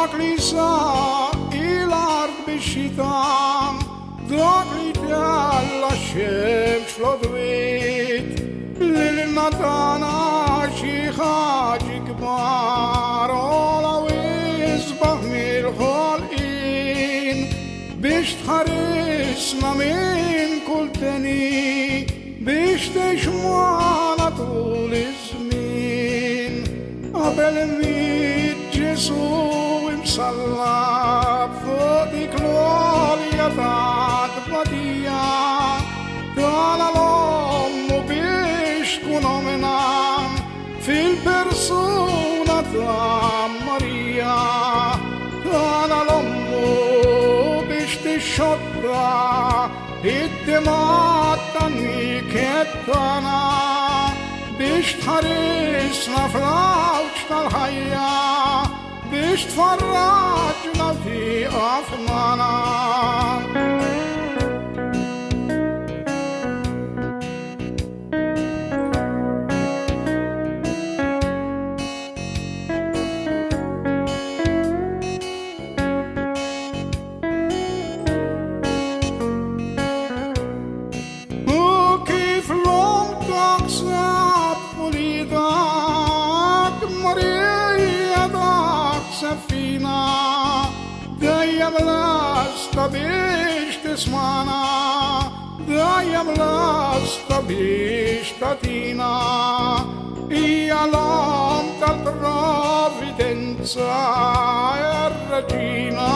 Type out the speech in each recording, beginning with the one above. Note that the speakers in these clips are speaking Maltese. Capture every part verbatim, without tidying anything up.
ليسا إلى الأرض بالشيطان ذاك لي تعالى الشمس لضويت للنطانا شيخاج كبار ولو يصبح من الخالقين بيش تحرسنا من كل تاني بيش تشمعنا طول الزمين قبل ميت جسوم مصلى فوق كلوليا تاعت بديا تعالى الأم بيش تكون منام في البرسونة تاع ماريا تعالى الأم بيش تشطى الدماء تني كتانا بيش تحرسنا في العوشة الحياة بيش تفرجنا في أفنانا دايم لاستا بيش تسمعنا دايم لاستا بيش تاتينا يا لام تالبروفيدنza الرجينا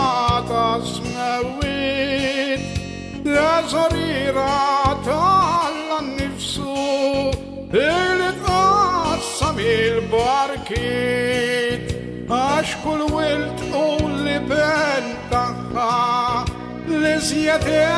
تسمويت يا زريرة تالا النفسو اللي تقسم الباركيت أشكل ولد أولي بنتها لزيادة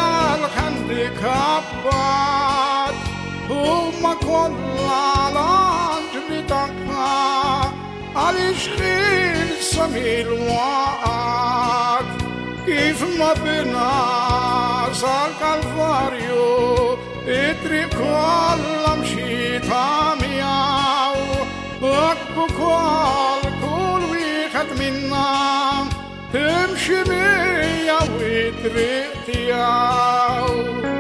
الهانديكابات هما كل العلاج بتاعها الاشغيل سمي الوقت كيف ما بنازل كالفاريو اتري كل مشيت عمياو أكبو كل كل ويخد منا تمشي بيا وتريتياو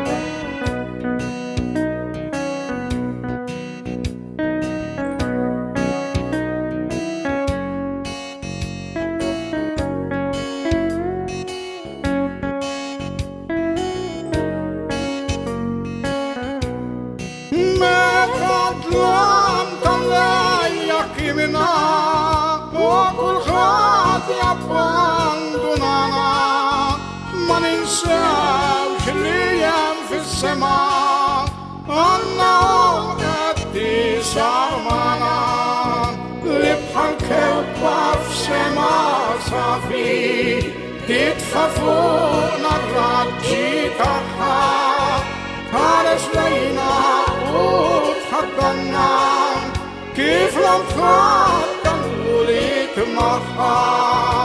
وكل خاطئ أبندوننا ما ننساوش الأيام في السماء أنهم قد صارمنا لبحر كبة في سما صافي تدفى فوقنا الرجي تاعها حارس لينا وتحضنا كيف لم تخطن وليت مخا